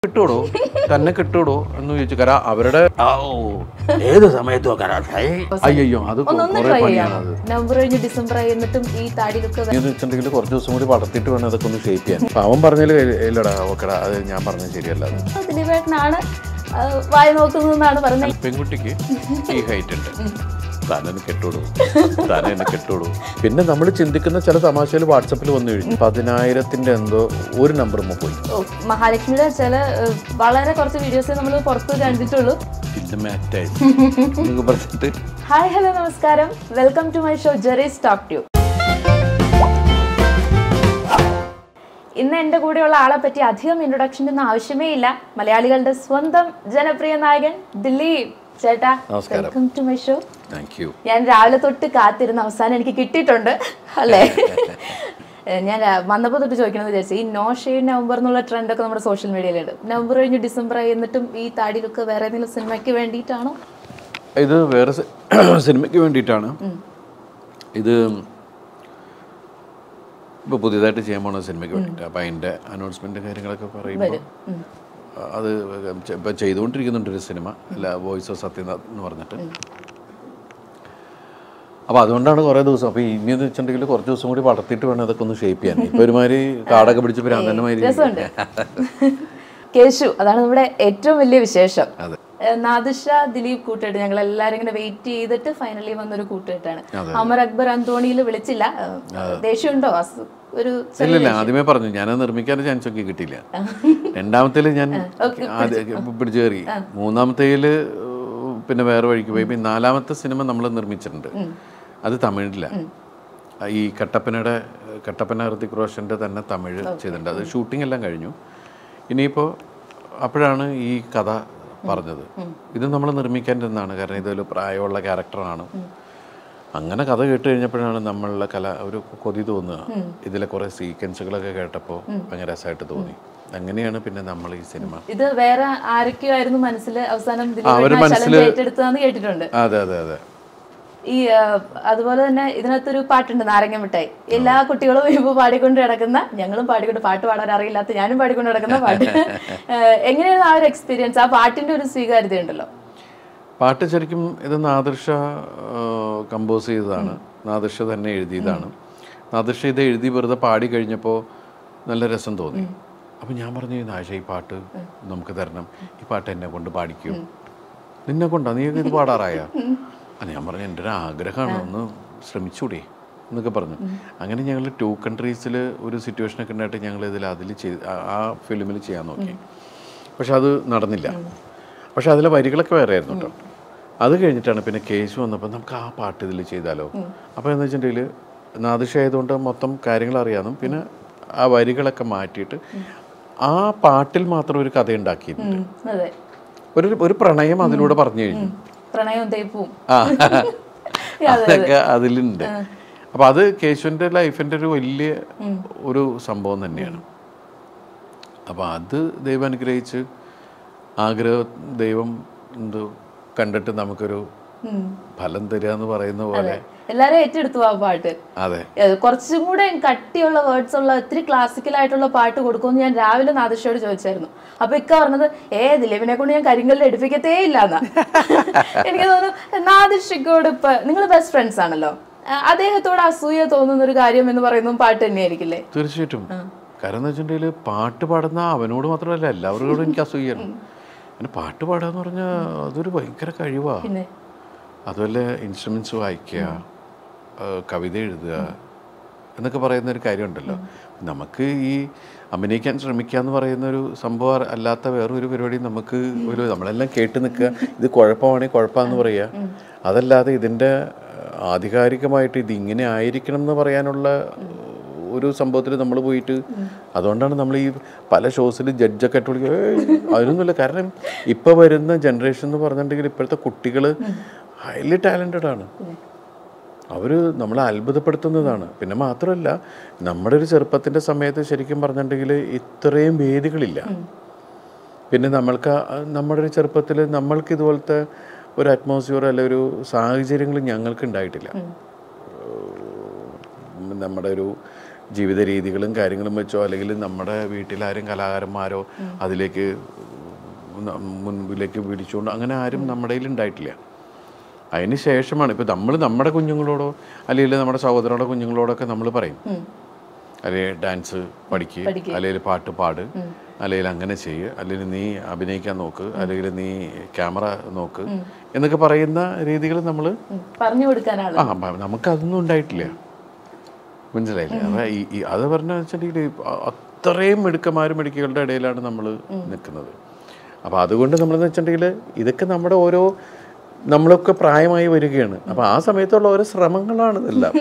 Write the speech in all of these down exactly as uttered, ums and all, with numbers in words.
കിട്ടൂടോ തന്നെ കിട്ടൂടോ എന്ന് ചോദിച്ചു. കാരണം അവരുടെ ഏത് സമയത്തും അയ്യോ അത് നവംബർ കഴിഞ്ഞ് ഡിസംബർ എന്നിട്ടും ഈ താടിയൊക്കെ വെച്ചിട്ടുണ്ടെങ്കിൽ കുറച്ച് ദിവസം കൂടി വളർത്തിയിട്ട് വേണം അതൊക്കെ ഒന്ന് ഷേപ്പ് ചെയ്യാൻ. അപ്പൊ അവൻ പറഞ്ഞാല് ഇല്ലടാ ഓക്കെടാ അത് ഞാൻ പറഞ്ഞത് ശരിയല്ല. ദിലീപേട്ടനാണ് വായ നോക്കുന്നതെന്നാണ് പറഞ്ഞത്. പെൺകുട്ടിക്ക് ഈ ഹൈറ്റ് ഉണ്ട്, താനെന്നെ കെട്ടോളൂ താനെന്നെ കെട്ടോളൂ. പിന്നെ നമ്മൾ ചിന്തിക്കുന്ന ചില തമാശകൾ വാട്സപ്പിൽ വന്നു കഴിഞ്ഞു. പതിനായിരത്തിന്റെ എന്തോ ഒരു നമ്പർ പോയി. മഹാലക്ഷ്മിയുടെ ചില വളരെ കുറച്ച് വീഡിയോസ് നമ്മൾ പുറത്ത് കണ്ടിട്ടുള്ളൂ. ഹായ് ഹലോ നമസ്കാരം, welcome to my show Jerry's talk two. ഇന്ന് എൻ്റെ കൂടെയുള്ള ആളെ പറ്റി അധികം ഇൻട്രൊഡക്ഷൻ്റെ ഒന്നും ആവശ്യമേ ഇല്ല. മലയാളികളുടെ സ്വന്തം ജനപ്രിയ നായകൻ ദിലീപ് ചേട്ടാ, വെൽക്കം ടു മൈ ഷോ. ഞാൻ രാവിലെ തൊട്ട് കാത്തിരുന്ന അവസാനം എനിക്ക് കിട്ടിയിട്ടുണ്ട് അല്ലേ? ഞാൻ വന്നപ്പോൾ തൊട്ട് ചോദിക്കണമെന്ന് വിചാരിച്ചു. ഈ നോ ഷെയ്ഡ് നവംബർ എന്നുള്ള ട്രെൻഡൊക്കെ നമ്മുടെ സോഷ്യൽ മീഡിയയിലുണ്ട്. നവംബർ കഴിഞ്ഞ് ഡിസംബർ ആയി എന്നിട്ടും ഈ താടിയിലൊക്കെ വേറെ ഏതെങ്കിലും സിനിമയ്ക്ക് വേണ്ടിയിട്ടാണോ? ഇത് വേറെ സിനിമയ്ക്ക് വേണ്ടിയിട്ടാണ്. ഇത് ഇപ്പോൾ പുതിയതായിട്ട് ചെയ്യാൻ പോണ സിനിമയ്ക്ക് വേണ്ടിയിട്ട്. അപ്പം അതിൻ്റെ അനൗൺസ്മെൻറ്റ് കാര്യങ്ങളൊക്കെ പറയുമ്പോൾ അത് ഇപ്പം ചെയ്തുകൊണ്ടിരിക്കുന്നുണ്ട് ഒരു സിനിമ, അല്ല വോയിസ് ഓഫ് സത്യനാഥ് എന്ന് പറഞ്ഞിട്ട്. അപ്പോൾ അതുകൊണ്ടാണ് കുറേ ദിവസം. അപ്പോൾ ഇനി എന്ന് വെച്ചിട്ടുണ്ടെങ്കിൽ കുറച്ച് ദിവസം കൂടി വളർത്തിയിട്ട് വേണം അതൊക്കെ ഒന്ന് ഷേപ്പ് ചെയ്യാൻ. ഇപ്പോൾ ഒരുമാതിരി കാടൊക്കെ പിടിച്ച് ഭ്രാന്തന്മാരി. കേശു, അതാണ് നമ്മുടെ ഏറ്റവും വലിയ വിശേഷം. നാദിഷ ദിലീപ് കൂട്ടുകെട്ട് ഞങ്ങൾ എല്ലാവരും ഇങ്ങനെ വെയിറ്റ് ചെയ്തിട്ട് ഫൈനലി വന്നൊരു കൂട്ടുകെട്ടാണ്. അമർ അക്ബർ അന്തോണിയിൽ വിളിച്ചില്ല, ദേഷ്യമുണ്ടോ? ഒരു ഇല്ലില്ല, ആദ്യമേ പറഞ്ഞു ഞാനത് നിർമ്മിക്കാൻ ചാൻസ് ഒക്കെ കിട്ടിയില്ല. രണ്ടാമത്തേല് ഞാൻ പിടിച്ചു കയറി, മൂന്നാമത്തേല് പിന്നെ വേറെ വഴിക്ക് പോയി. പിന്നെ നാലാമത്തെ സിനിമ നമ്മൾ നിർമ്മിച്ചിട്ടുണ്ട്, അത് തമിഴില്ല. ഈ കട്ടപ്പനയുടെ കട്ടപ്പന ഋതിക് റോഷൻ്റെ തന്നെ തമിഴ് ചെയ്തിട്ടുണ്ട്. അത് ഷൂട്ടിംഗ് എല്ലാം കഴിഞ്ഞു. ഇനിയിപ്പോൾ അപ്പോഴാണ് ഈ കഥ പറഞ്ഞത്. ഇത് നമ്മൾ നിർമ്മിക്കാൻ തന്നാണ്, കാരണം ഇതൊരു പ്രായമുള്ള ക്യാരക്ടറാണ്. അങ്ങനെ കഥ കേട്ട് കഴിഞ്ഞപ്പോഴാണ് നമ്മളുടെ കല ഒരു കൊതി തോന്നുക. ഇതിലെ കുറെ സീക്വൻസുകളൊക്കെ കേട്ടപ്പോൾ ഭയങ്കര രസമായിട്ട് തോന്നി. അങ്ങനെയാണ് പിന്നെ നമ്മൾ ഈ സിനിമ. ഇത് വേറെ ആരൊക്കെയോ ആയിരുന്നു മനസ്സിൽ അവസാനം ഏറ്റെടുത്തതാന്ന് കേട്ടിട്ടുണ്ട്. അതെ അതെ അതെ. ഈ അതുപോലെ തന്നെ ഇതിനകത്തൊരു പാട്ടുണ്ട്, നാരങ്ങ മിഠായി. എല്ലാ കുട്ടികളും ഇപ്പോൾ പാടിക്കൊണ്ട് കിടക്കുന്ന, ഞങ്ങളും പാടിക്കൊണ്ട്, പാട്ട് പാടാൻ അറിയില്ലാത്ത ഞാനും പാടിക്കൊണ്ട് കിടക്കുന്ന പാട്ട്. എങ്ങനെയാണ് ആ ഒരു എക്സ്പീരിയൻസ്? ആ പാട്ടിന്റെ ഒരു സ്വീകാര്യത ഉണ്ടല്ലോ. പാട്ട് ശരിക്കും ഇത് നാദിർഷ കമ്പോസ് ചെയ്തതാണ്, നാദിർഷ തന്നെ എഴുതിയതാണ്. നാദിർഷ ഇത് എഴുതി വെറുതെ പാടി കഴിഞ്ഞപ്പോൾ നല്ല രസം തോന്നി. അപ്പം ഞാൻ പറഞ്ഞു, നാശ ഈ പാട്ട് നമുക്ക് തരണം, ഈ പാട്ട് എന്നെ കൊണ്ട് പാടിക്കും. നിന്നെ കൊണ്ടാ, നീ ഇത് പാടാറായ? അത് ഞാൻ പറഞ്ഞു, എൻ്റെ ഒരു ആഗ്രഹമാണ്, ഒന്ന് ശ്രമിച്ചൂടെ എന്നൊക്കെ പറഞ്ഞു. അങ്ങനെ ഞങ്ങൾ ടു കൺട്രീസിൽ ഒരു സിറ്റുവേഷനൊക്കെ ഉണ്ടായിട്ട് ഞങ്ങൾ ഇതിൽ അതിൽ ചെയ്ത് ആ ഫിലിമിൽ ചെയ്യാൻ നോക്കി. പക്ഷെ അത് നടന്നില്ല. പക്ഷെ അതിലെ വരികളൊക്കെ വേറെ ആയിരുന്നു കേട്ടോ. അത് കഴിഞ്ഞിട്ടാണ് പിന്നെ കേസ് വന്നപ്പോൾ നമുക്ക് ആ പാട്ട് ഇതിൽ ചെയ്താലോ. അപ്പോൾ എന്ന് വെച്ചിട്ടുണ്ടെങ്കിൽ നാദിഷ ആയതുകൊണ്ട് മൊത്തം കാര്യങ്ങൾ അറിയാമെന്നും പിന്നെ ആ വരികളൊക്കെ മാറ്റിയിട്ട് ആ പാട്ടിൽ മാത്രം ഒരു കഥ ഉണ്ടാക്കിയിട്ടുണ്ട്. ഒരു ഒരു പ്രണയം അതിലൂടെ പറഞ്ഞു കഴിഞ്ഞു. ആ അതൊക്കെ അതിലുണ്ട്. അപ്പം അത് കേശുവിൻ്റെ ലൈഫിൻ്റെ ഒരു വലിയ ഒരു സംഭവം തന്നെയാണ്. അപ്പം അത് ദൈവം അനുഗ്രഹിച്ച് ആഗ്രഹം ദൈവം എന്ത് കണ്ടിട്ട് നമുക്കൊരു ഫലം തരിക എന്ന് പറയുന്ന പോലെ എല്ലാരും ഏറ്റെടുത്തു ആ പാട്ട്. അതെ, കുറച്ചും കൂടെ കട്ടിയുള്ള വേർഡ്സ് ഉള്ള ഒത്തിരി ക്ലാസിക്കൽ ആയിട്ടുള്ള പാട്ട് കൊടുക്കുമെന്ന് ഞാൻ രാവിലെ നാദിഷയോട് ചോദിച്ചായിരുന്നു. അപ്പൊ ഇക്ക പറഞ്ഞത്, ഏ ദിലീപിനെ കൊണ്ട് ഞാൻ കരിങ്കല്ലിൽ എടുപ്പിക്കത്തേ ഇല്ലാന്നാ. എനിക്ക് തോന്നുന്നു നാദിഷയോട് ഇപ്പൊ നിങ്ങൾ ബെസ്റ്റ് ഫ്രണ്ട്സ് ആണല്ലോ, അദ്ദേഹത്തോട് അസൂയ തോന്നുന്ന ഒരു കാര്യം എന്ന് പറയുന്നതും പാട്ട് തന്നെയായിരിക്കില്ലേ? തീർച്ചയായിട്ടും. കാരണം എന്ന് വെച്ചിട്ടുണ്ടെങ്കിൽ പാട്ട് പാടുന്ന അവനോട് മാത്രമല്ല എല്ലാവരോടും എനിക്ക് അസൂയാണ്. പിന്നെ പാട്ട് പാടുക എന്ന് പറഞ്ഞാൽ അതൊരു ഭയങ്കര കഴിവാണ്. അതുപോലെ ഇൻസ്ട്രുമെന്റ്സ് വായിക്കുക, കവിത എഴുതുക എന്നൊക്കെ പറയുന്ന ഒരു കാര്യമുണ്ടല്ലോ. നമുക്ക് ഈ അഭിനയിക്കാൻ ശ്രമിക്കുക എന്ന് പറയുന്ന ഒരു സംഭവം അല്ലാത്ത വേറൊരു പരിപാടി നമുക്ക് ഒരു നമ്മളെല്ലാം കേട്ട് നിൽക്കുക, ഇത് കുഴപ്പമാണെങ്കിൽ കുഴപ്പമെന്ന് പറയുക. അതല്ലാതെ ഇതിൻ്റെ ആധികാരികമായിട്ട് ഇത് ഇങ്ങനെ ആയിരിക്കണം എന്ന് പറയാനുള്ള ഒരു സംഭവത്തിൽ നമ്മൾ പോയിട്ട്, അതുകൊണ്ടാണ് നമ്മൾ ഈ പല ഷോസിൽ ജഡ്ജൊക്കെ ആയിട്ട് വിളിക്കുക. അതിനൊന്നുമില്ല. കാരണം ഇപ്പോൾ വരുന്ന ജനറേഷൻ എന്ന് പറഞ്ഞിട്ടുണ്ടെങ്കിൽ ഇപ്പോഴത്തെ കുട്ടികൾ ഹൈലി ടാലൻറ്റഡ് ആണ്. അവർ നമ്മളെ അത്ഭുതപ്പെടുത്തുന്നതാണ്. പിന്നെ മാത്രമല്ല, നമ്മുടെ ഒരു ചെറുപ്പത്തിൻ്റെ സമയത്ത് ശരിക്കും പറഞ്ഞിട്ടുണ്ടെങ്കിൽ ഇത്രയും വേദികളില്ല. പിന്നെ നമ്മൾക്ക് നമ്മുടെ ഒരു ചെറുപ്പത്തിൽ നമ്മൾക്ക് ഇതുപോലത്തെ ഒരു അറ്റ്മോസ്ഫിയർ അല്ല ഒരു സാഹചര്യങ്ങൾ ഞങ്ങൾക്ക് ഉണ്ടായിട്ടില്ല. നമ്മുടെ ഒരു ജീവിത രീതികളും കാര്യങ്ങളും വെച്ചോ അല്ലെങ്കിൽ നമ്മുടെ വീട്ടിലാരും കലാകാരന്മാരോ അതിലേക്ക് മുൻപിലേക്ക് പിടിച്ചുകൊണ്ട് അങ്ങനെ ആരും നമ്മുടെ കയ്യിൽ ഉണ്ടായിട്ടില്ല. അതിന് ശേഷമാണ് ഇപ്പോൾ നമ്മൾ നമ്മുടെ കുഞ്ഞുങ്ങളോടോ അല്ലെങ്കിൽ നമ്മുടെ സഹോദരങ്ങളുടെ കുഞ്ഞുങ്ങളോടൊക്കെ നമ്മൾ പറയും, അല്ലെങ്കിൽ ഡാൻസ് പഠിക്കുക, അല്ലെങ്കിൽ പാട്ട് പാട്, അല്ലെങ്കിൽ അങ്ങനെ ചെയ്യുക, അല്ലെങ്കിൽ നീ അഭിനയിക്കാൻ നോക്ക്, അല്ലെങ്കിൽ നീ ക്യാമറ നോക്ക് എന്നൊക്കെ പറയുന്ന രീതികൾ നമ്മൾ പറഞ്ഞു കൊടുക്കാനാണ്. ആ നമുക്കതൊന്നും ഉണ്ടായിട്ടില്ല, മനസ്സിലായില്ലേ? അത് ഈ അത് പറഞ്ഞ വെച്ചിട്ടുണ്ടെങ്കിൽ അത്രയും മിടുക്കന്മാരും മിടുക്കികളുടെ ഇടയിലാണ് നമ്മൾ നിൽക്കുന്നത്. അപ്പോൾ അതുകൊണ്ട് നമ്മളെന്ന് വെച്ചിട്ടുണ്ടെങ്കിൽ ഇതൊക്കെ നമ്മുടെ ഓരോ നമ്മളൊക്കെ പ്രായമായി വരികയാണ്. അപ്പോൾ ആ സമയത്തുള്ള ഓരോ ശ്രമങ്ങളാണ് ഇതെല്ലാം.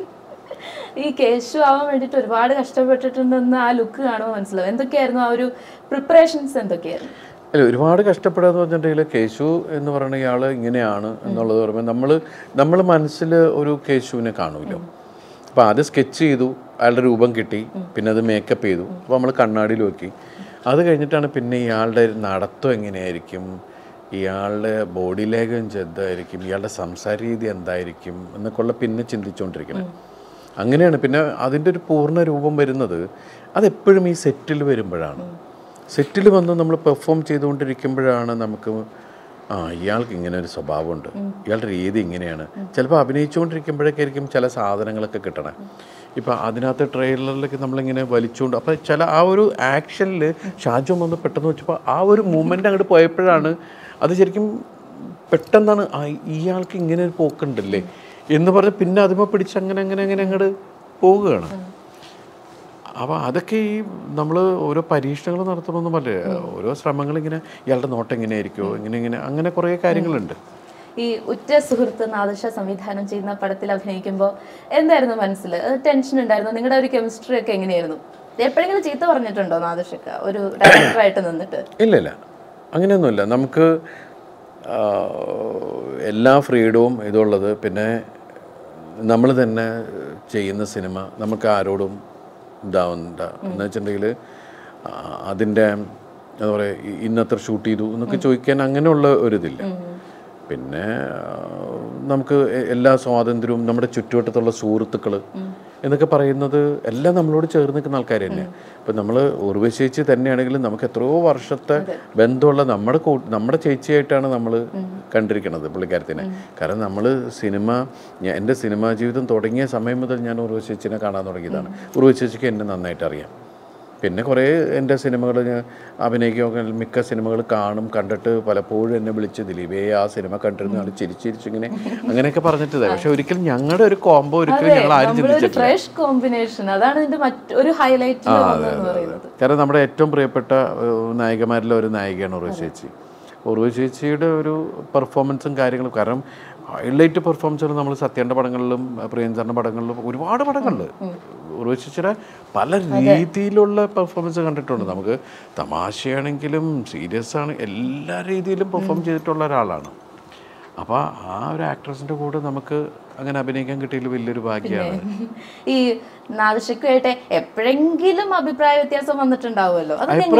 ഈ കേശു ആവാൻ വേണ്ടിയിട്ട് ഒരുപാട് കഷ്ടപ്പെട്ടിട്ടുണ്ടെന്ന് ആ ലുക്ക് കാണുമ്പോൾ മനസ്സിലാവും. എന്തൊക്കെയായിരുന്നു ആ ഒരു പ്രിപ്പറേഷൻസ് എന്തൊക്കെയായിരുന്നു? അല്ല, ഒരുപാട് കഷ്ടപ്പെടുകയെന്ന് വെച്ചിട്ടുണ്ടെങ്കിൽ കേശു എന്ന് പറയുന്ന ഇയാൾ ഇങ്ങനെയാണ് എന്നുള്ളത് പറയുമ്പോൾ നമ്മൾ നമ്മൾ മനസ്സിൽ ഒരു കേശുവിനെ കാണുമല്ലോ. അപ്പോൾ ആദ്യം സ്കെച്ച് ചെയ്തു, അയാളുടെ രൂപം കിട്ടി, പിന്നെ അത് മേക്കപ്പ് ചെയ്തു, അപ്പോൾ നമ്മൾ കണ്ണാടിയിൽ നോക്കി. അത് കഴിഞ്ഞിട്ടാണ് പിന്നെ ഇയാളുടെ നടത്തം എങ്ങനെയായിരിക്കും, ഇയാളുടെ ബോഡി ലാംഗ്വേജ് എന്തായിരിക്കും, ഇയാളുടെ സംസാര രീതി എന്തായിരിക്കും എന്നൊക്കെയുള്ള പിന്നെ ചിന്തിച്ചുകൊണ്ടിരിക്കുന്നത്. അങ്ങനെയാണ് പിന്നെ അതിൻ്റെ ഒരു പൂർണ്ണ രൂപം വരുന്നത്. അതെപ്പോഴും ഈ സെറ്റിൽ വരുമ്പോഴാണ്. സെറ്റിൽ വന്ന് നമ്മൾ പെർഫോം ചെയ്തുകൊണ്ടിരിക്കുമ്പോഴാണ് നമുക്ക് ആ ഇയാൾക്ക് ഇങ്ങനെ ഒരു സ്വഭാവമുണ്ട്, ഇയാളുടെ രീതി ഇങ്ങനെയാണ്. ചിലപ്പോൾ അഭിനയിച്ചുകൊണ്ടിരിക്കുമ്പോഴൊക്കെ ആയിരിക്കും ചില സാധനങ്ങളൊക്കെ കിട്ടണേ. ഇപ്പം അതിനകത്ത് ട്രെയിലറിലൊക്കെ നമ്മളിങ്ങനെ വലിച്ചുകൊണ്ട് അപ്പോൾ ചില ആ ഒരു ആക്ഷനിൽ ഷാജോൻ വന്ന് പെട്ടെന്ന് വെച്ചപ്പോൾ ആ ഒരു മൂമെൻ്റ് അങ്ങോട്ട് പോയപ്പോഴാണ് അത് ശരിക്കും പെട്ടെന്നാണ് ആ ഇയാൾക്ക് ഇങ്ങനെ ഒരു പോക്കുണ്ടല്ലേ എന്ന് പറഞ്ഞ് പിന്നെ അതുമ്പോൾ പിടിച്ച് അങ്ങനെ അങ്ങനെ അങ്ങനെ അങ്ങോട്ട് പോവുകയാണ്. അപ്പോൾ അതൊക്കെ ഈ നമ്മൾ ഓരോ പരീക്ഷണങ്ങൾ നടത്തണമെന്നും പറ്റില്ല, ഓരോ ശ്രമങ്ങളിങ്ങനെ ഇയാളുടെ നോട്ടം എങ്ങനെയായിരിക്കുമോ ഇങ്ങനെ ഇങ്ങനെ അങ്ങനെ കുറേ കാര്യങ്ങളുണ്ട്. ഈ ഉറ്റ സുഹൃത്ത് നാദിർഷ സംവിധാനം ചെയ്യുന്ന പടത്തിൽ അഭിനയിക്കുമ്പോൾ എന്തായിരുന്നു മനസ്സിൽ ടെൻഷൻ ഉണ്ടായിരുന്നു? നിങ്ങളുടെ ഒരു കെമിസ്ട്രി ഒക്കെ എങ്ങനെയായിരുന്നു? എപ്പോഴെങ്കിലും ചീത്ത പറഞ്ഞിട്ടുണ്ടോ നാദിർഷക്ക ഒരു ഡയറക്ടറായിട്ട് നിന്നിട്ട്? ഇല്ല ഇല്ല, അങ്ങനെയൊന്നുമില്ല. നമുക്ക് എല്ലാ ഫ്രീഡവും ഇതുള്ളത്. പിന്നെ നമ്മൾ തന്നെ ചെയ്യുന്ന സിനിമ നമുക്ക് ആരോടും ഇതാവുന്നുണ്ട എന്ന് വെച്ചിട്ടുണ്ടെങ്കിൽ അതിൻ്റെ എന്താ പറയുക ഇന്നത്ര ഷൂട്ട് ചെയ്തു എന്നൊക്കെ ചോദിക്കാൻ അങ്ങനെയുള്ള ഒരിതില്ല. പിന്നെ നമുക്ക് എല്ലാ സ്വാതന്ത്ര്യവും നമ്മുടെ ചുറ്റുവട്ടത്തുള്ള സുഹൃത്തുക്കൾ എന്നൊക്കെ പറയുന്നത് എല്ലാം നമ്മളോട് ചേർന്ന് നിൽക്കുന്ന ആൾക്കാർ തന്നെയാണ്. ഇപ്പം നമ്മൾ ഉർവശി ചേച്ചി തന്നെയാണെങ്കിലും നമുക്ക് എത്രയോ വർഷത്തെ ബന്ധമുള്ള നമ്മുടെ നമ്മുടെ ചേച്ചിയായിട്ടാണ് നമ്മൾ കണ്ടിരിക്കുന്നത് പുള്ളിക്കാരത്തിനെ. കാരണം നമ്മൾ സിനിമ എൻ്റെ സിനിമാ ജീവിതം തുടങ്ങിയ സമയം മുതൽ ഞാൻ ഉർവശി ചേച്ചിനെ കാണാൻ തുടങ്ങിയതാണ്. ഉർവശി ചേച്ചിക്ക് എന്നെ നന്നായിട്ട് അറിയാം. പിന്നെ കുറേ എൻ്റെ സിനിമകൾ ഞാൻ അഭിനയിക്കുക മിക്ക സിനിമകൾ കാണും, കണ്ടിട്ട് പലപ്പോഴും എന്നെ വിളിച്ച് ദിലീപേ ആ സിനിമ കണ്ടിരുന്ന ആൾ ചിരിച്ചിരിച്ചിങ്ങനെ അങ്ങനെയൊക്കെ പറഞ്ഞിട്ട്. പക്ഷെ ഒരിക്കലും ഞങ്ങളുടെ ഒരു കോംബോ ഒരിക്കലും ഞങ്ങൾ ആരും ചിന്തിച്ചിട്ടില്ല. കാരണം നമ്മുടെ ഏറ്റവും പ്രിയപ്പെട്ട നായികമാരിലെ ഒരു നായികയാണ് ഉർവശി ചേച്ചി. ഉർവശി ചേച്ചിയുടെ ഒരു പെർഫോമൻസും കാര്യങ്ങളും, കാരണം ഹൈലൈറ്റ് പെർഫോമൻസുകൾ നമ്മൾ സത്യൻ്റെ പടങ്ങളിലും പ്രിയഞ്ചറിൻ്റെ പടങ്ങളിലും ഒരുപാട് പടങ്ങളിൽ ഉർവശി ചേച്ചിയുടെ പല രീതിയിലുള്ള പെർഫോമൻസ് കണ്ടിട്ടുണ്ട്. നമുക്ക് തമാശയാണെങ്കിലും സീരിയസ് ആണ് എല്ലാ രീതിയിലും പെർഫോം ചെയ്തിട്ടുള്ള ഒരാളാണ്. അപ്പോൾ ആ ഒരു ആക്ട്രസിൻ്റെ കൂടെ നമുക്ക് അങ്ങനെ അഭിനയിക്കാൻ കിട്ടിയതിൽ വലിയൊരു ഭാഗ്യമാണ്. ഈ നാദിർഷയ്ക്കായിട്ട് എപ്പോഴെങ്കിലും അഭിപ്രായ വ്യത്യാസം വന്നിട്ടുണ്ടാവുമല്ലോ,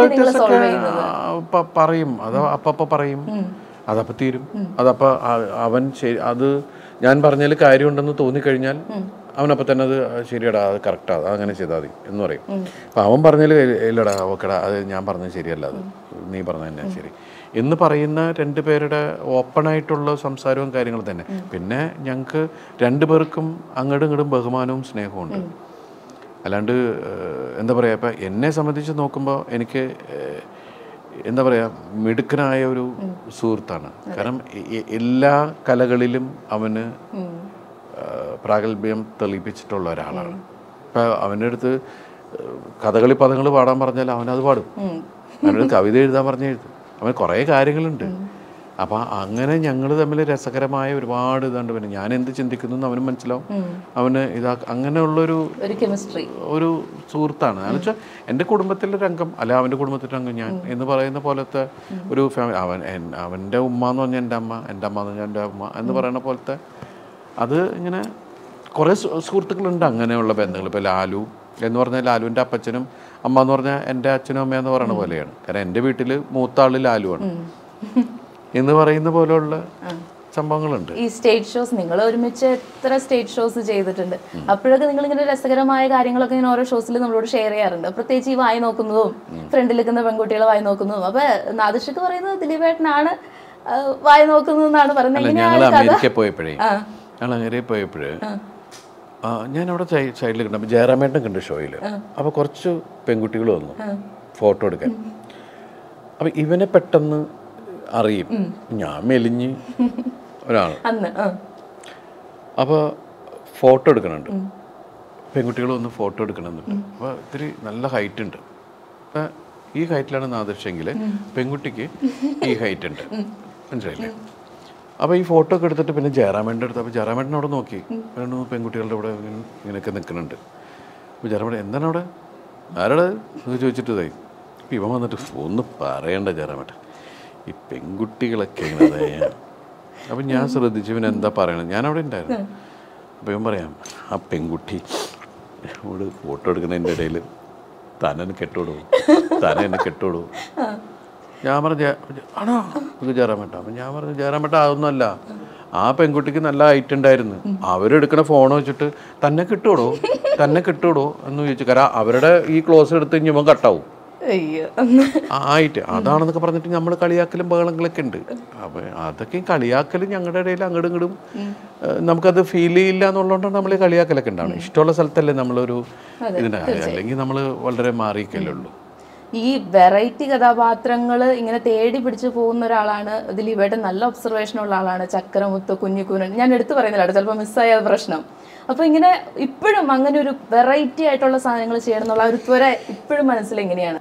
പറയും അത് അപ്പപ്പോൾ പറയും, അതപ്പോൾ തീരും. അതപ്പോൾ അവൻ ശരി അത് ഞാൻ പറഞ്ഞതിൽ കാര്യമുണ്ടെന്ന് തോന്നിക്കഴിഞ്ഞാൽ അവനപ്പോൾ തന്നെ അത് ശരിയടാ അത് കറക്റ്റാ അത് അങ്ങനെ ചെയ്താൽ മതി എന്ന് പറയും. അപ്പം അവൻ പറഞ്ഞതിൽ ഇല്ലടാ ഓക്കെടാ അത് ഞാൻ പറഞ്ഞത് ശരിയല്ല, അത് നീ പറഞ്ഞത് തന്നെ ശരി എന്ന് പറയുന്ന രണ്ട് പേരുടെ ഓപ്പണായിട്ടുള്ള സംസാരവും കാര്യങ്ങളും തന്നെ. പിന്നെ ഞങ്ങൾക്ക് രണ്ടു പേർക്കും അങ്ങോട്ടും ഇങ്ങോട്ടും ബഹുമാനവും സ്നേഹവും ഉണ്ട്. അല്ലാണ്ട് എന്താ പറയുക, ഇപ്പം എന്നെ സംബന്ധിച്ച് നോക്കുമ്പോൾ എനിക്ക് എന്താ പറയുക മിടുക്കനായ ഒരു സുഹൃത്താണ്. കാരണം എല്ലാ കലകളിലും അവന് പ്രാഗൽഭ്യം തെളിയിപ്പിച്ചിട്ടുള്ള ഒരാളാണ്. ഇപ്പം അവൻ്റെ അടുത്ത് കഥകളി പദങ്ങൾ പാടാൻ പറഞ്ഞാൽ അവനത് പാടും, അവനൊരു കവിത എഴുതാൻ പറഞ്ഞാൽ എഴുതും, അവൻ കുറേ കാര്യങ്ങളുണ്ട്. അപ്പം അങ്ങനെ ഞങ്ങൾ തമ്മിൽ രസകരമായ ഒരുപാട് ഇതുണ്ട്. പിന്നെ ഞാൻ എന്ത് ചിന്തിക്കുന്നു എന്ന് അവനും മനസ്സിലാവും, അവന് ഇതാ അങ്ങനെയുള്ളൊരു ഒരു സുഹൃത്താണ്. എന്ന് വെച്ചാൽ എൻ്റെ കുടുംബത്തിലെ രംഗം അല്ല അവൻ്റെ കുടുംബത്തിലെ രംഗം ഞാൻ എന്ന് പറയുന്ന പോലത്തെ ഒരു ഫാമിലി. അവൻ അവൻ്റെ ഉമ്മ എന്ന് പറഞ്ഞാൽ എൻ്റെ അമ്മ, എൻ്റെ അമ്മ എന്ന് പറഞ്ഞാൽ എൻ്റെ ഉമ്മ എന്ന് പറയുന്ന പോലത്തെ അത് ഇങ്ങനെ കുറേ സുഹൃത്തുക്കളുണ്ട് അങ്ങനെയുള്ള ബന്ധങ്ങൾ. ഇപ്പോൾ ലാലു എന്ന് പറഞ്ഞാൽ ലാലുവിൻ്റെ അപ്പച്ചനും അമ്മ എന്ന് പറഞ്ഞാൽ എൻ്റെ അച്ഛനും അമ്മയെന്ന് പറയുന്ന പോലെയാണ്. കാരണം എൻ്റെ വീട്ടിൽ മൂത്ത ആള് ലാലുവാണ് എന്ന് പറയുന്ന പോലെയുള്ള സംഭവങ്ങളുണ്ട്. ഈ സ്റ്റേജ് ഷോസ് നിങ്ങൾ ഒരുമിച്ച് എത്ര സ്റ്റേജ് ഷോസ് ചെയ്തിട്ടുണ്ട്. അപ്പോഴൊക്കെ നിങ്ങൾ ഇങ്ങനെ രസകരമായ കാര്യങ്ങളൊക്കെ ഇങ്ങനെ ഓരോ ഷോസിൽ നമ്മളോട് ഷെയർ ചെയ്യാറുണ്ട്. പ്രത്യേകിച്ച് ഈ വായി നോക്കുന്നതും ഫ്രണ്ടിൽ നിൽക്കുന്ന പെൺകുട്ടികളെ വായി നോക്കുന്നതും. അപ്പൊ നാദിർഷക്ക് പറയുന്നത് ദിലീപേട്ടനാണ് വായി നോക്കുന്നതെന്നാണ് പറയുന്നത്. ഞങ്ങൾ അമേരിക്ക പോയപ്പോഴേ ഞങ്ങൾ അമേരിക്കയിൽ പോയപ്പോഴേ ഞാൻ അവിടെ സൈഡിൽ കണ്ടപ്പോൾ ജയറാമേട്ടൻ കണ്ട് ഷോയിൽ. അപ്പോൾ കുറച്ച് പെൺകുട്ടികൾ വന്നു ഫോട്ടോ എടുക്കാൻ. അപ്പം ഇവനെ പെട്ടെന്ന് അറിയും, ഞാൻ മെലിഞ്ഞ് ഒരാൾ. അപ്പോൾ ഫോട്ടോ എടുക്കണുണ്ട്, പെൺകുട്ടികൾ വന്ന് ഫോട്ടോ എടുക്കണമെന്നുണ്ട്. അപ്പോൾ ഇത്തിരി നല്ല ഹൈറ്റ് ഉണ്ട്. അപ്പം ഈ ഹൈറ്റിലാണ് നാദിർഷെങ്കിൽ പെൺകുട്ടിക്ക് ഈ ഹൈറ്റ് ഉണ്ട്, മനസ്സിലായില്ലേ? അപ്പോൾ ഈ ഫോട്ടോ ഒക്കെ എടുത്തിട്ട് പിന്നെ ജയറാമേൻ്റെ അടുത്ത്, അപ്പോൾ ജയറാമേട്ടൻ അവിടെ നോക്കി രണ്ട് പെൺകുട്ടികളുടെ ഇവിടെ ഇങ്ങനെയൊക്കെ നിൽക്കുന്നുണ്ട്. അപ്പോൾ ജയറാമേട്ടൻ എന്താണ് അവിടെ, ആരാടെ എന്ന് ചോദിച്ചിട്ട് ഇതായി. അപ്പോൾ ഇവൻ വന്നിട്ട് ഒന്ന് പറയണ്ട ജയറാമേട്ടൻ, ഈ പെൺകുട്ടികളൊക്കെ ഇങ്ങനെ. അപ്പം ഞാൻ ശ്രദ്ധിച്ചു ഇവൻ എന്താ പറയണത്, ഞാൻ അവിടെ ഉണ്ടായിരുന്നു. അപ്പോൾ ഇവൻ പറയാം, ആ പെൺകുട്ടി ഇവിടെ ഫോട്ടോ എടുക്കുന്നതിൻ്റെ ഇടയിൽ തന്നെ കെട്ടോടൂ, തന്നെ എന്നെ കെട്ടോടൂ. ഞാൻ പറഞ്ഞു ആണോ ഇത് ജയറാമേട്ട. അപ്പം ഞാൻ പറഞ്ഞു ജയറാമേട്ട അതൊന്നുമല്ല, ആ പെൺകുട്ടിക്ക് നല്ല ഹൈറ്റ് ഉണ്ടായിരുന്നു, അവരെടുക്കണ ഫോൺ വെച്ചിട്ട് തന്നെ കിട്ടുവോടോ തന്നെ കിട്ടുവോടോ എന്ന് ചോദിച്ചു. കാരണം അവരുടെ ഈ ക്ലോസ് എടുത്ത് കഴിഞ്ഞാൽ കട്ടാവും ആയിട്ട് അതാണെന്നൊക്കെ പറഞ്ഞിട്ട് നമ്മൾ കളിയാക്കലും ബഹളങ്ങളൊക്കെ ഉണ്ട്. അപ്പൊ അതൊക്കെ കളിയാക്കലും ഞങ്ങളുടെ ഇടയിൽ അങ്ങോട്ടും ഇങ്ങോട്ടും നമുക്കത് ഫീൽ ചെയ്യില്ല എന്നുള്ളതുകൊണ്ടാണ് നമ്മൾ ഈ കളിയാക്കലൊക്കെ ഉണ്ടാവണം. ഇഷ്ടമുള്ള സ്ഥലത്തല്ലേ നമ്മളൊരു ഇതിൻ്റെ, അല്ലെങ്കിൽ നമ്മൾ വളരെ മാറിയിക്കല്ലേ ഉള്ളൂ. ഈ വെറൈറ്റി കഥാപാത്രങ്ങൾ ഇങ്ങനെ തേടി പിടിച്ചു പോകുന്ന ഒരാളാണ് ദിലീപേട്ടൻ. നല്ല ഒബ്സർവേഷൻ ഉള്ള ആളാണ്. ചക്രമുത്ത്, കുഞ്ഞിക്കൂനൻ, ഞാൻ എടുത്തു പറയുന്നില്ല, ചിലപ്പോൾ മിസ്സായ പ്രശ്നം. അപ്പൊ ഇങ്ങനെ ഇപ്പോഴും അങ്ങനെ ഒരു വെറൈറ്റി ആയിട്ടുള്ള സാധനങ്ങൾ ചെയ്യണം എന്നുള്ള ഒരു ത്വര ഇപ്പോഴും മനസ്സിൽ എങ്ങനെയാണ്?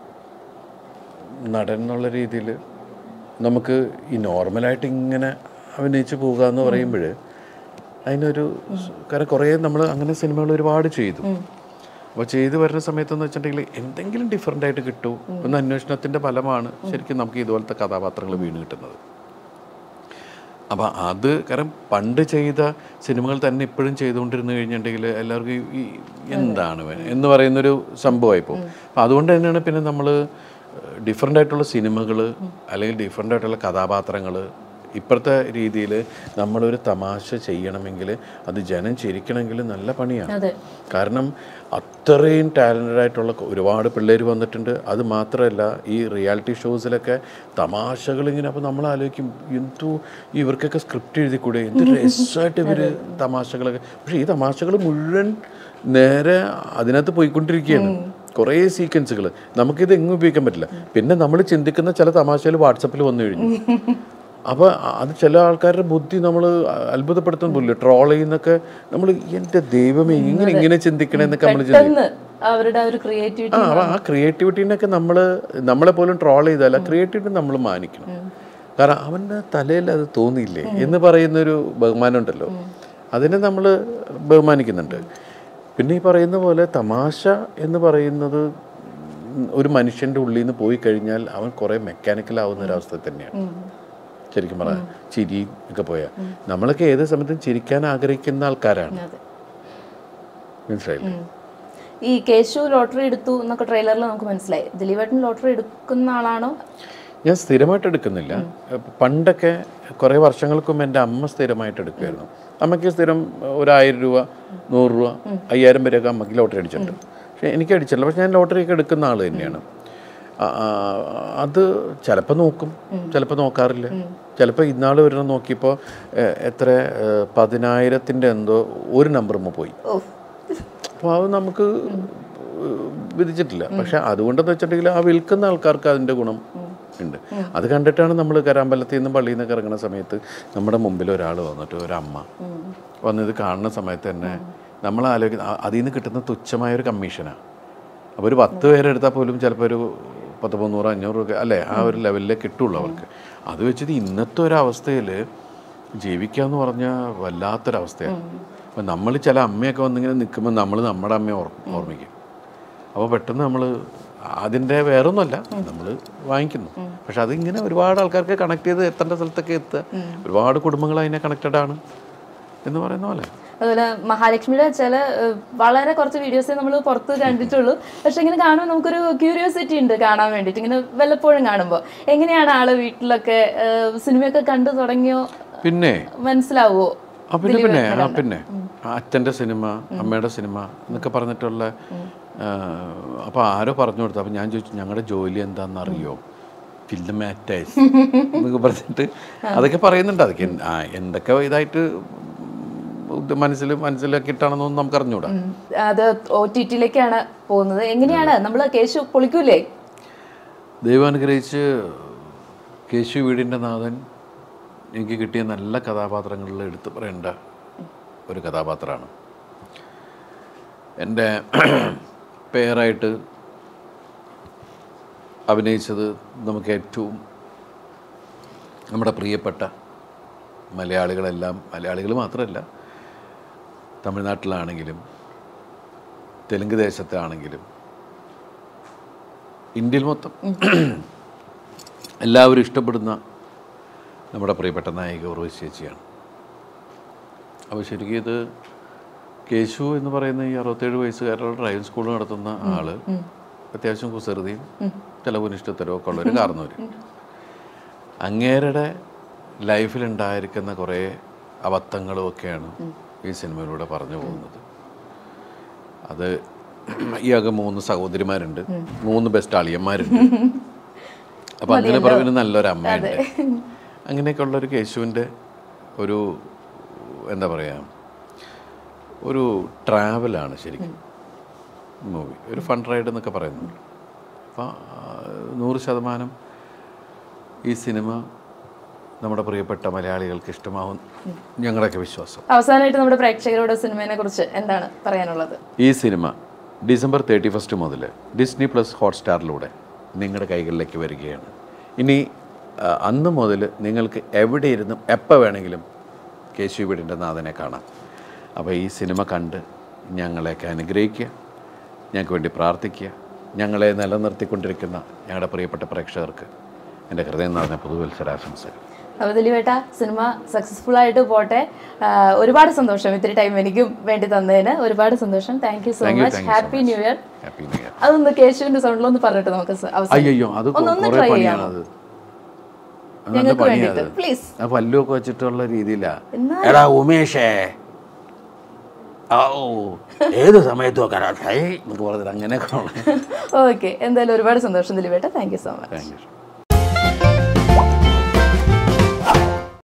നടൻ എന്നുള്ള രീതിയിൽ നമുക്ക് ഈ നോർമലായിട്ട് ഇങ്ങനെ അഭിനയിച്ച് പോകുക എന്ന് പറയുമ്പോൾ അതിനൊരു, കാരണം കുറേ നമ്മൾ അങ്ങനെ സിനിമകൾ ഒരുപാട് ചെയ്തു. അപ്പോൾ ചെയ്ത് വരുന്ന സമയത്തെന്ന് വെച്ചിട്ടുണ്ടെങ്കിൽ എന്തെങ്കിലും ഡിഫറെൻ്റ് ആയിട്ട് കിട്ടും എന്ന അന്വേഷണത്തിൻ്റെ ഫലമാണ് ശരിക്കും നമുക്ക് ഇതുപോലത്തെ കഥാപാത്രങ്ങൾ വീണ് കിട്ടുന്നത്. അപ്പോൾ അത് കാരണം പണ്ട് ചെയ്ത സിനിമകൾ തന്നെ ഇപ്പോഴും ചെയ്തുകൊണ്ടിരുന്നു കഴിഞ്ഞിട്ടുണ്ടെങ്കിൽ എല്ലാവർക്കും ഈ എന്താണ് എന്ന് പറയുന്നൊരു സംഭവമായിപ്പോൾ. അപ്പം അതുകൊണ്ട് തന്നെയാണ് പിന്നെ നമ്മൾ ഡിഫറെൻ്റ് ആയിട്ടുള്ള സിനിമകൾ അല്ലെങ്കിൽ ഡിഫറെൻ്റ് ആയിട്ടുള്ള കഥാപാത്രങ്ങൾ ഇപ്പോഴത്തെ രീതിയിൽ നമ്മളൊരു തമാശ ചെയ്യണമെങ്കിൽ അത് ജനം ചിരിക്കണമെങ്കിൽ നല്ല പണിയാണ്. കാരണം അത്രയും ടാലൻറ്റഡ് ആയിട്ടുള്ള ഒരുപാട് പിള്ളേർ വന്നിട്ടുണ്ട്. അത് മാത്രമല്ല ഈ റിയാലിറ്റി ഷോസിലൊക്കെ തമാശകളിങ്ങനെ, അപ്പോൾ നമ്മൾ ആലോചിക്കും എന്തോ ഇവർക്കൊക്കെ സ്ക്രിപ്റ്റ് എഴുതിക്കൂടെ, എന്ത് രസമായിട്ട് ഇവർ തമാശകളൊക്കെ. പക്ഷേ ഈ തമാശകൾ മുഴുവൻ നേരെ അതിനകത്ത് പോയിക്കൊണ്ടിരിക്കുകയാണ്. കുറേ സീക്വൻസുകൾ നമുക്കിത് എങ്ങും ഉപയോഗിക്കാൻ പറ്റില്ല. പിന്നെ നമ്മൾ ചിന്തിക്കുന്ന ചില തമാശകൾ വാട്സപ്പിൽ വന്നു കഴിഞ്ഞു. അപ്പോൾ അത് ചില ആൾക്കാരുടെ ബുദ്ധി നമ്മൾ അത്ഭുതപ്പെടുത്താൻ പോലില്ല. ട്രോൾ ചെയ്യുന്നൊക്കെ നമ്മൾ എൻ്റെ ദൈവമേ ഇങ്ങനെ ഇങ്ങനെ ചിന്തിക്കണമെന്നൊക്കെ നമ്മൾ ചിന്തിക്കും. ആ ആ ക്രിയേറ്റിവിറ്റീനൊക്കെ നമ്മൾ നമ്മളെ പോലും ട്രോൾ ചെയ്താൽ ആ ക്രിയേറ്റിവിറ്റി നമ്മൾ മാനിക്കണം. കാരണം അവൻ്റെ തലയിൽ അത് തോന്നിയില്ലേ എന്ന് പറയുന്നൊരു ബഹുമാനം ഉണ്ടല്ലോ, അതിനെ നമ്മൾ ബഹുമാനിക്കുന്നുണ്ട്. പിന്നെ ഈ പറയുന്ന പോലെ തമാശ എന്ന് പറയുന്നത് ഒരു മനുഷ്യൻ്റെ ഉള്ളിൽ നിന്ന് പോയി കഴിഞ്ഞാൽ അവൻ കുറേ മെക്കാനിക്കലാവുന്ന ഒരവസ്ഥ തന്നെയാണ് ശരിക്കും പറയാം. ചിരി ഒക്കെ പോയാൽ നമ്മളൊക്കെ ഏത് സമയത്തും ചിരിക്കാൻ ആഗ്രഹിക്കുന്ന ആൾക്കാരാണ്, മനസ്സിലായില്ലേ? ഈ കേശു ലോട്ടറി എടുത്തു എന്നൊക്കെ ട്രെയിലറിൽ നമുക്ക് മനസ്സിലായി. ദിലീപേട്ടൻ ലോട്ടറി എടുക്കുന്ന ആളാണോ? ഞാൻ സ്ഥിരമായിട്ട് എടുക്കുന്നില്ല. പണ്ടൊക്കെ കുറേ വർഷങ്ങൾക്ക് മുമ്പ് എൻ്റെ അമ്മ സ്ഥിരമായിട്ട് എടുക്കുമായിരുന്നു. അമ്മയ്ക്ക് സ്ഥിരം ഒരായിരം രൂപ, നൂറ് രൂപ, അയ്യായിരം വരെയൊക്കെ അമ്മയ്ക്ക് ലോട്ടറി അടിച്ചിട്ടുണ്ട്. പക്ഷേ എനിക്ക് അടിച്ചില്ല. പക്ഷെ ഞാൻ ലോട്ടറിയൊക്കെ എടുക്കുന്ന ആൾ തന്നെയാണ്. അത് ചിലപ്പോൾ നോക്കും, ചിലപ്പോൾ നോക്കാറില്ല. ചിലപ്പോൾ ഇന്നാൾ ഒരെണ്ണം നോക്കിയപ്പോൾ എത്ര പതിനായിരത്തിൻ്റെ എന്തോ ഒരു നമ്പറുമ്പോൾ പോയി. അപ്പോൾ അത് നമുക്ക് വിധിച്ചിട്ടില്ല. പക്ഷെ അതുകൊണ്ടെന്ന് വെച്ചിട്ടുണ്ടെങ്കിൽ ആ വിൽക്കുന്ന ആൾക്കാർക്ക് അതിൻ്റെ ഗുണം ഉണ്ട്. അത് കണ്ടിട്ടാണ് നമ്മൾ കരാമ്പലത്തിൽ നിന്നും പള്ളിയിൽ നിന്നൊക്കെ ഇറങ്ങുന്ന സമയത്ത് നമ്മുടെ മുമ്പിൽ ഒരാൾ വന്നിട്ട്, ഒരമ്മ വന്നത് കാണുന്ന സമയത്ത് തന്നെ നമ്മൾ ആലോചിക്കുന്ന അതിൽ നിന്ന് കിട്ടുന്ന തുച്ഛമായൊരു കമ്മീഷനാണ്. അപ്പോൾ ഒരു പത്ത് പേരെടുത്താൽ പോലും ചിലപ്പോൾ ഒരു പത്ത് മുന്നൂറ് അഞ്ഞൂറ് രൂപ അല്ലേ ആ ഒരു ലെവലിലേ കിട്ടുള്ളൂ അവർക്ക്. അത് വെച്ചിട്ട് ഇന്നത്തെ ഒരവസ്ഥയിൽ ജീവിക്കുക എന്ന് പറഞ്ഞാൽ വല്ലാത്തൊരവസ്ഥയാണ്. അപ്പം നമ്മൾ ചില അമ്മയൊക്കെ വന്നിങ്ങനെ നിൽക്കുമ്പോൾ നമ്മൾ നമ്മുടെ അമ്മയെ ഓർ ഓർമ്മിക്കും. അപ്പോൾ പെട്ടെന്ന് നമ്മൾ അതിൻ്റെ വേറൊന്നുമല്ല, നമ്മൾ വാങ്ങിക്കുന്നു. പക്ഷെ അതിങ്ങനെ ഒരുപാട് ആൾക്കാർക്ക് കണക്ട് ചെയ്ത് എത്തേണ്ട സ്ഥലത്തൊക്കെ എത്തുക. ഒരുപാട് കുടുംബങ്ങൾ അതിനെ കണക്റ്റഡ് ആണ് എന്ന് പറയുന്ന പോലെ. അതുപോലെ മഹാലക്ഷ്മിയുടെ ചില വളരെ കുറച്ച് വീഡിയോസേ നമ്മൾ പുറത്ത് കണ്ടിട്ടുള്ളൂ. പക്ഷെ ഇങ്ങനെ കാണുമ്പോൾ നമുക്കൊരു ക്യൂരിയോസിറ്റി ഉണ്ട് കാണാൻ വേണ്ടിയിട്ട്, ഇങ്ങനെ വല്ലപ്പോഴും കാണുമ്പോൾ. എങ്ങനെയാണ് ആള് വീട്ടിലൊക്കെ സിനിമയൊക്കെ കണ്ടു തുടങ്ങിയോ? പിന്നെ മനസ്സിലാവോ? ആ പിന്നെ പിന്നെ ആ പിന്നെ അച്ഛൻ്റെ സിനിമ, അമ്മയുടെ സിനിമ എന്നൊക്കെ പറഞ്ഞിട്ടുള്ള, അപ്പോൾ ആരോ പറഞ്ഞു കൊടുത്തു. അപ്പോൾ ഞാൻ ചോദിച്ചു ഞങ്ങളുടെ ജോലി എന്താണെന്ന് അറിയോ? ഫിലിം ആക്ടേഴ്സ് എന്നൊക്കെ പറഞ്ഞിട്ട് അതൊക്കെ പറയുന്നുണ്ട്. അതൊക്കെ ആ എന്തൊക്കെ ഇതായിട്ട് മനസ്സിൽ മനസ്സിലാക്കിയിട്ടാണെന്നൊന്നും നമുക്ക് അറിഞ്ഞൂടാ. അത് ഒ ടി ടിയിലേക്കാണ് പോകുന്നത്. എങ്ങനെയാണ് നമ്മൾ കേശു പൊളിക്കൂലേ? ദൈവം അനുഗ്രഹിച്ച് കേശു വീടിൻ്റെ നാഥൻ എനിക്ക് കിട്ടിയ നല്ല കഥാപാത്രങ്ങളിൽ എടുത്തു പറയേണ്ട ഒരു കഥാപാത്രമാണ്. എൻ്റെ പേരായിട്ട് അഭിനയിച്ചത് നമുക്ക് ഏറ്റവും നമ്മുടെ പ്രിയപ്പെട്ട മലയാളികളെല്ലാം, മലയാളികൾ മാത്രമല്ല, തമിഴ്നാട്ടിലാണെങ്കിലും തെലുങ്ക് ദേശത്താണെങ്കിലും ഇന്ത്യയിൽ മൊത്തം എല്ലാവരും ഇഷ്ടപ്പെടുന്ന നമ്മുടെ പ്രിയപ്പെട്ട നായിക ഉർവശി ചേച്ചിയാണ്. അപ്പോൾ ശരിക്കും ഇത് കേശു എന്ന് പറയുന്ന ഈ അറുപത്തേഴ് വയസ്സുകാരുടെ ഡ്രൈവിംഗ് സ്കൂൾ നടത്തുന്ന ആള് അത്യാവശ്യം കുസൃതിയും ചെലവുനിഷ്ഠത്തരവും ഒക്കെ ഉള്ളൊരു കാരണവർ. അങ്ങേരുടെ ലൈഫിലുണ്ടായിരിക്കുന്ന കുറേ അബദ്ധങ്ങളും ഒക്കെയാണ് ഈ സിനിമയിലൂടെ പറഞ്ഞു പോകുന്നത്. അത് ഈ ആകെ മൂന്ന് സഹോദരിമാരുണ്ട്, മൂന്ന് ബെസ്റ്റ് അളിയന്മാരുണ്ട്. അപ്പം അങ്ങനെ പറയുന്ന നല്ലൊരു അമ്മയുണ്ട്. അങ്ങനെയൊക്കെ ഉള്ളൊരു കേശുവിൻ്റെ ഒരു എന്താ പറയുക, ഒരു ട്രാവലാണ് ശരിക്കും മൂവി, ഒരു ഫൺ റൈഡ് എന്നൊക്കെ പറയുന്നുണ്ട്. അപ്പം നൂറ് ശതമാനം ഈ സിനിമ നമ്മുടെ പ്രിയപ്പെട്ട മലയാളികൾക്ക് ഇഷ്ടമാവും ഞങ്ങളുടെയൊക്കെ വിശ്വാസം. അവസാനമായിട്ട് നമ്മുടെ പ്രേക്ഷകരോട് സിനിമയെ കുറിച്ച് എന്താണ് പറയാനുള്ളത്? ഈ സിനിമ ഡിസംബർ തേർട്ടി ഫസ്റ്റ് മുതൽ ഡിസ്നി പ്ലസ് ഹോട്ട്സ്റ്റാറിലൂടെ നിങ്ങളുടെ കൈകളിലേക്ക് വരികയാണ്. ഇനി അന്ന് മുതൽ നിങ്ങൾക്ക് എവിടെ ഇരുന്നും എപ്പോൾ വേണമെങ്കിലും കേശു വീടിൻ്റെ നാഥനെ കാണാം. അപ്പോൾ ഈ സിനിമ കണ്ട് ഞങ്ങളെയൊക്കെ അനുഗ്രഹിക്കുക, ഞങ്ങൾക്ക് വേണ്ടി പ്രാർത്ഥിക്കുക. ഞങ്ങളെ നിലനിർത്തിക്കൊണ്ടിരിക്കുന്ന ഞങ്ങളുടെ പ്രിയപ്പെട്ട പ്രേക്ഷകർക്ക് എൻ്റെ ഹൃദയം നിറഞ്ഞ പുതുവത്സരാശംസകൾ. അപ്പോൾ ദിലീപേട്ട, സിനിമ സക്സസ്ഫുൾ ആയിട്ട് പോട്ടെ. ഒരുപാട് സന്തോഷം ഇത്തിരി ടൈം എനിക്കും വേണ്ടി തന്നതിന്. ഒരുപാട് സന്തോഷം. Thank you so much. Happy new year. അതൊന്ന് കേശുവിന്റെ സൗണ്ടിലൊന്ന് പറഞ്ഞിട്ട് നമുക്ക് ട്രൈ ചെയ്യാം ഞങ്ങൾക്ക് വേണ്ടിയിട്ട് പ്ലീസ്. പല്ലൊക്കെ വെച്ചിട്ടുള്ള രീതിയിലാ എടാ ഉമേഷേ ഏത് സമയത്തും ഒക്കെ പറഞ്ഞത് അങ്ങനെയൊക്കെ. ഓക്കെ, എന്തായാലും ഒരുപാട് സന്തോഷം ദിലീപേട്ട. Thank you so much.